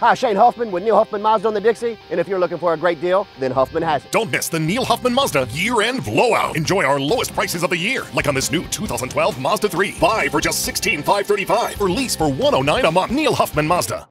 Hi, Shane Huffman with Neil Huffman Mazda on the Dixie, and if you're looking for a great deal, then Huffman has it. Don't miss the Neil Huffman Mazda year-end blowout. Enjoy our lowest prices of the year, like on this new 2012 Mazda 3. Buy for just $16,535 or lease for $109 a month. Neil Huffman Mazda.